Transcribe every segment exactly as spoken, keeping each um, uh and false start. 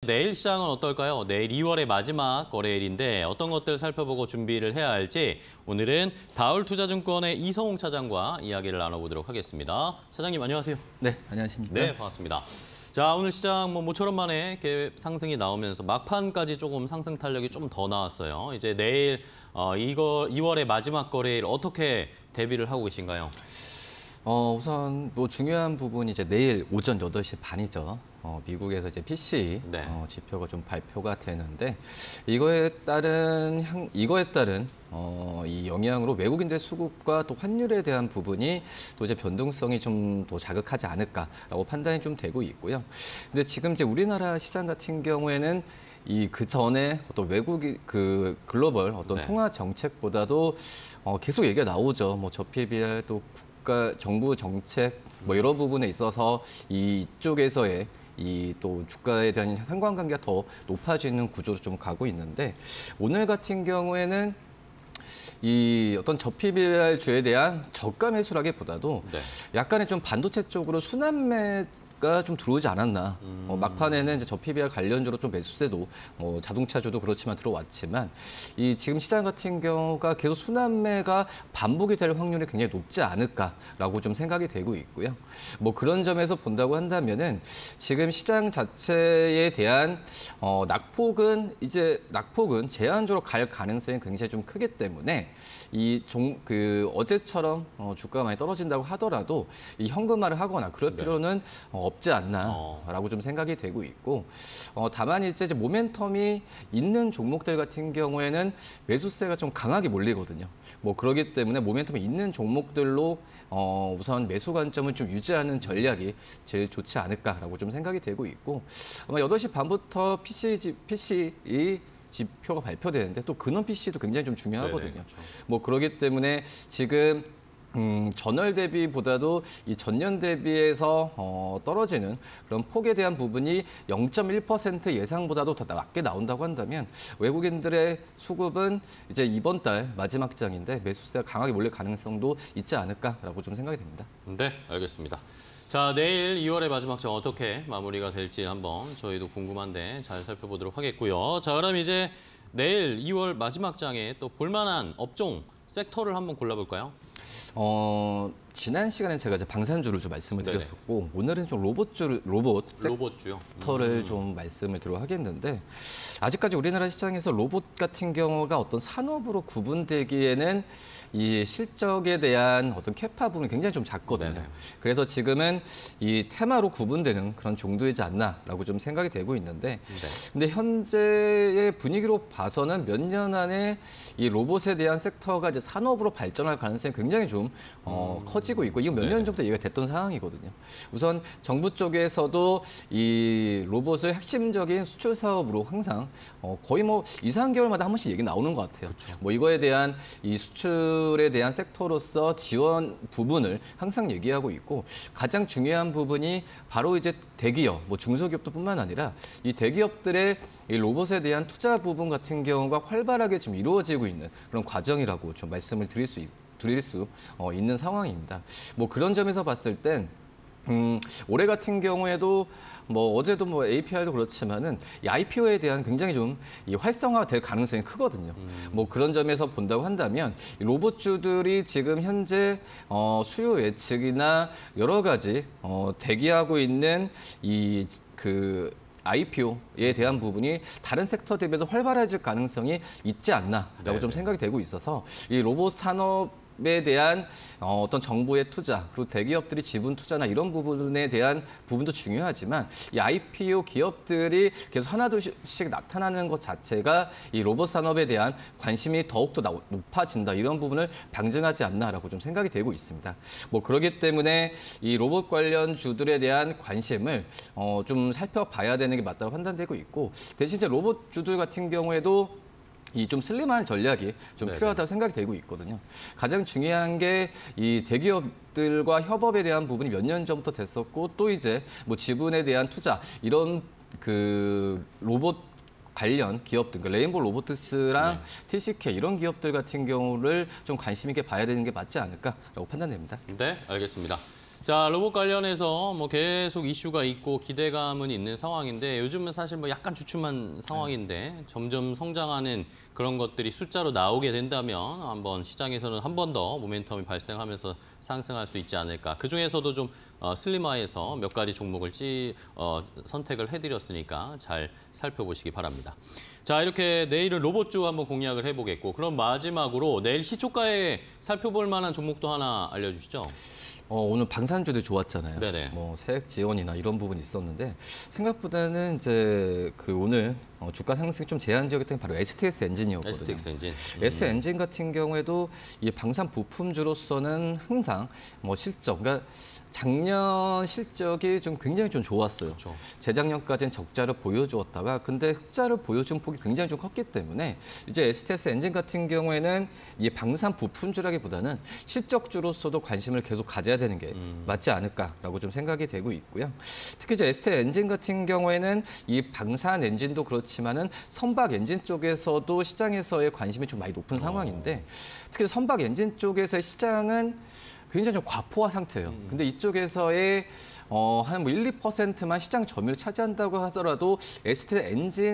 내일 시장은 어떨까요? 내일 이월의 마지막 거래일인데 어떤 것들 살펴보고 준비를 해야 할지 오늘은 다울투자증권의 이성웅 차장과 이야기를 나눠보도록 하겠습니다. 차장님 안녕하세요. 네, 안녕하십니까? 네, 반갑습니다. 자, 오늘 시장 뭐 모처럼 만에 갭 상승이 나오면서 막판까지 조금 상승 탄력이 좀 더 나왔어요. 이제 내일 어, 이거 이월의 마지막 거래일 어떻게 대비를 하고 계신가요? 어, 우선 뭐 중요한 부분이 이제 내일 오전 여덟 시 반이죠. 어, 미국에서 이제 피씨이 네. 어, 지표가 좀 발표가 되는데 이거에 따른 향, 이거에 따른 어, 이 영향으로 외국인들 수급과 또 환율에 대한 부분이 또 이제 변동성이 좀 더 자극하지 않을까라고 판단이 좀 되고 있고요. 근데 지금 이제 우리나라 시장 같은 경우에는 이 그 전에 어떤 외국이 그 글로벌 어떤 네. 통화 정책보다도 어, 계속 얘기가 나오죠. 뭐 저피에 비할 또 국가 정부 정책 뭐 이런 부분에 있어서 이쪽에서의 이 또 주가에 대한 상관관계가 더 높아지는 구조로 좀 가고 있는데 오늘 같은 경우에는 이 어떤 저피비알 주에 대한 저가 매수라기보다도 네. 약간의 좀 반도체 쪽으로 순환매가 좀 들어오지 않았나. 음. 어, 막판에는 이제 저피비알 관련주로 좀 매수세도 뭐 자동차주도 그렇지만 들어왔지만 이 지금 시장 같은 경우가 계속 순환매가 반복이 될 확률이 굉장히 높지 않을까라고 좀 생각이 되고 있고요. 뭐 그런 점에서 본다고 한다면은 지금 시장 자체에 대한 어, 낙폭은 이제 낙폭은 제한적으로 갈 가능성이 굉장히 좀 크기 때문에 이 종 그 어제처럼 어, 주가가 많이 떨어진다고 하더라도 이 현금화를 하거나 그럴 네. 필요는 어, 없지 않나라고 어. 좀 생각이 되고 있고 어, 다만 이제, 이제 모멘텀이 있는 종목들 같은 경우에는 매수세가 좀 강하게 몰리거든요. 뭐 그렇기 때문에 모멘텀이 있는 종목들로 어, 우선 매수 관점을 좀 유지하는 전략이 제일 좋지 않을까라고 좀 생각이 되고 있고 아마 여덟 시 반부터 피씨이 피씨이 지표가 발표되는데 또 근원 피씨도 굉장히 좀 중요하거든요. 네네, 그렇죠. 뭐 그렇기 때문에 지금 음, 전월 대비보다도 이 전년 대비해서 어, 떨어지는 그런 폭에 대한 부분이 영 점 일 퍼센트 예상보다도 더 낮게 나온다고 한다면 외국인들의 수급은 이제 이번 달 마지막 장인데 매수세가 강하게 몰릴 가능성도 있지 않을까라고 좀 생각이 됩니다. 네, 알겠습니다. 자, 내일 이월의 마지막 장 어떻게 마무리가 될지 한번 저희도 궁금한데 잘 살펴보도록 하겠고요. 자, 그럼 이제 내일 이월 마지막 장에 또 볼만한 업종, 섹터를 한번 골라볼까요? 어, 지난 시간에 제가 이제 방산주를 좀 말씀을 네네. 드렸었고 오늘은 좀 로봇주 로봇 로봇주요. 섹터를 음. 좀 말씀을 드려 하겠는데 아직까지 우리나라 시장에서 로봇 같은 경우가 어떤 산업으로 구분되기에는 이 실적에 대한 어떤 캐파 부분이 굉장히 좀 작거든요. 네네. 그래서 지금은 이 테마로 구분되는 그런 정도이지 않나라고 좀 생각이 되고 있는데 네. 근데 현재의 분위기로 봐서는 몇 년 안에 이 로봇에 대한 섹터가 이제 산업으로 발전할 가능성이 굉장히 좀 어, 음. 커지고 있고 이건 몇 년 네네. 전부터 얘기가 됐던 상황이거든요. 우선 정부 쪽에서도 이 로봇을 핵심적인 수출 사업으로 항상 어, 거의 뭐 이, 삼 개월마다 한 번씩 얘기 나오는 것 같아요. 그쵸. 뭐 이거에 대한 이 수출에 대한 섹터로서 지원 부분을 항상 얘기하고 있고 가장 중요한 부분이 바로 이제 대기업, 뭐 중소기업도 뿐만 아니라 이 대기업들의 이 로봇에 대한 투자 부분 같은 경우가 활발하게 지금 이루어지고 있는 그런 과정이라고 좀 말씀을 드릴 수 있, 드릴 수 어, 있는 상황입니다. 뭐 그런 점에서 봤을 땐 음, 올해 같은 경우에도 뭐 어제도 뭐 에이피아이도 그렇지만은 이 아이피오에 대한 굉장히 좀 이 활성화가 될 가능성이 크거든요. 음. 뭐 그런 점에서 본다고 한다면 이 로봇주들이 지금 현재 어, 수요 예측이나 여러 가지 어, 대기하고 있는 이 그 아이피오에 대한 부분이 다른 섹터 대비해서 활발해질 가능성이 있지 않나라고 네네. 좀 생각이 되고 있어서 이 로봇 산업 에 대한 어, 어떤 정부의 투자 그리고 대기업들이 지분 투자나 이런 부분에 대한 부분도 중요하지만 이 아이피오 기업들이 계속 하나둘씩 나타나는 것 자체가 이 로봇 산업에 대한 관심이 더욱더 나, 높아진다 이런 부분을 방증하지 않나라고 좀 생각이 되고 있습니다. 뭐 그렇기 때문에 이 로봇 관련 주들에 대한 관심을 어, 좀 살펴봐야 되는 게 맞다고 판단되고 있고 대신 이제 로봇 주들 같은 경우에도 이 좀 슬림한 전략이 좀 네네. 필요하다고 생각이 되고 있거든요. 가장 중요한 게 이 대기업들과 협업에 대한 부분이 몇 년 전부터 됐었고 또 이제 뭐 지분에 대한 투자 이런 그 로봇 관련 기업들, 그러니까 레인보우 로보틱스랑 네. 티씨케이 이런 기업들 같은 경우를 좀 관심 있게 봐야 되는 게 맞지 않을까라고 판단됩니다. 네, 알겠습니다. 자, 로봇 관련해서 뭐 계속 이슈가 있고 기대감은 있는 상황인데 요즘은 사실 뭐 약간 주춤한 상황인데 점점 성장하는 그런 것들이 숫자로 나오게 된다면 한번 시장에서는 한 번 더 모멘텀이 발생하면서 상승할 수 있지 않을까. 그중에서도 좀 어, 슬림화해서 몇 가지 종목을 찌, 어, 선택을 해드렸으니까 잘 살펴보시기 바랍니다. 자, 이렇게 내일은 로봇주 한번 공략을 해보겠고 그럼 마지막으로 내일 시초가에 살펴볼 만한 종목도 하나 알려주시죠. 어, 오늘 방산주도 좋았잖아요. 네네. 뭐 세액 지원이나 이런 부분이 있었는데 생각보다는 이제 그 오늘 어, 주가 상승이 좀 제한적이었던 게 바로 에스티엑스 엔진이었거든요. 에스티엑스 엔진. 음. 에스 엔진 같은 경우에도 이 방산 부품주로서는 항상 뭐 실적, 그러니까 작년 실적이 좀 굉장히 좀 좋았어요. 그렇죠. 재작년까지는 적자를 보여주었다가 근데 흑자를 보여준 폭이 굉장히 좀 컸기 때문에 이제 에스티엑스 엔진 같은 경우에는 이 방산 부품주라기보다는 실적주로서도 관심을 계속 가져야 되는 게 음. 맞지 않을까라고 좀 생각이 되고 있고요. 특히 이제 에스티엑스 엔진 같은 경우에는 이 방산 엔진도 그렇지만은 선박 엔진 쪽에서도 시장에서의 관심이 좀 많이 높은 상황인데 특히 선박 엔진 쪽에서의 시장은 굉장히 좀 과포화 상태예요. 음. 근데 이쪽에서의 어, 한 뭐 일, 이 퍼센트만 시장 점유율을 차지한다고 하더라도 에스티엑스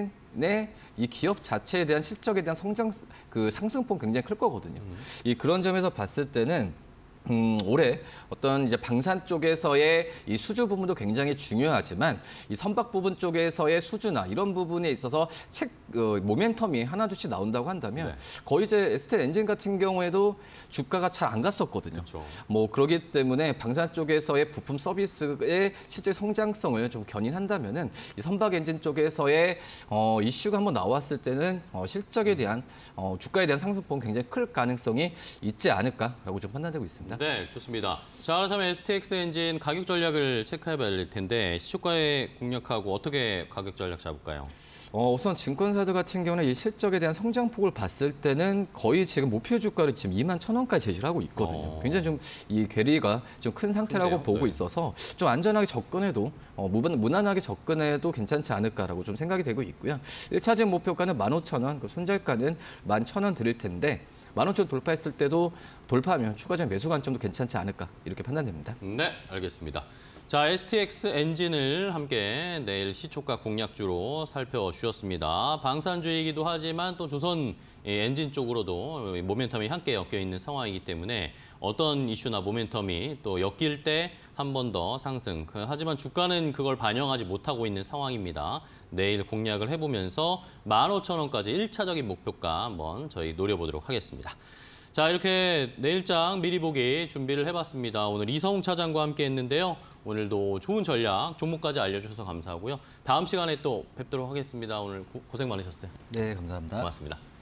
엔진의 이 기업 자체에 대한 실적에 대한 성장 그 상승폭 굉장히 클 거거든요. 음. 이 그런 점에서 봤을 때는 음, 올해 어떤 이제 방산 쪽에서의 이 수주 부분도 굉장히 중요하지만 이 선박 부분 쪽에서의 수주나 이런 부분에 있어서 책 어, 모멘텀이 하나둘씩 나온다고 한다면 네. 거의 이제 에스티엑스 엔진 같은 경우에도 주가가 잘 안 갔었거든요. 그렇죠. 뭐 그러기 때문에 방산 쪽에서의 부품 서비스의 실제 성장성을 좀 견인한다면은 이 선박 엔진 쪽에서의 어, 이슈가 한번 나왔을 때는 어, 실적에 대한 어, 주가에 대한 상승폭은 굉장히 클 가능성이 있지 않을까라고 좀 판단되고 있습니다. 네, 좋습니다. 자, 그렇다면 에스티엑스 엔진 가격 전략을 체크해봐야 될 텐데 시초가에 공략하고 어떻게 가격 전략 잡을까요? 어, 우선 증권사들 같은 경우는 이 실적에 대한 성장폭을 봤을 때는 거의 지금 목표 주가를 지금 이만 천 원까지 제시를 하고 있거든요. 어. 굉장히 좀 이 괴리가 좀 큰 상태라고 큰데요? 보고 네. 있어서 좀 안전하게 접근해도 어, 무난, 무난하게 접근해도 괜찮지 않을까라고 좀 생각이 되고 있고요. 일 차적 목표가는 만 오천 원, 그 손절가는 만 천 원 드릴 텐데 만 오천 원 돌파했을 때도 돌파하면 추가적 매수 관점도 괜찮지 않을까 이렇게 판단됩니다. 네, 알겠습니다. 자, 에스티엑스 엔진을 함께 내일 시초가 공략주로 살펴주셨습니다. 방산주이기도 하지만 또 조선 엔진 쪽으로도 모멘텀이 함께 엮여 있는 상황이기 때문에 어떤 이슈나 모멘텀이 또 엮일 때 한 번 더 상승. 하지만 주가는 그걸 반영하지 못하고 있는 상황입니다. 내일 공략을 해보면서 만 오천 원까지 일 차적인 목표가 한번 저희 노려보도록 하겠습니다. 자, 이렇게 내일장 미리 보기 준비를 해봤습니다. 오늘 이성웅 차장과 함께 했는데요. 오늘도 좋은 전략, 종목까지 알려주셔서 감사하고요. 다음 시간에 또 뵙도록 하겠습니다. 오늘 고, 고생 많으셨어요. 네, 감사합니다. 고맙습니다.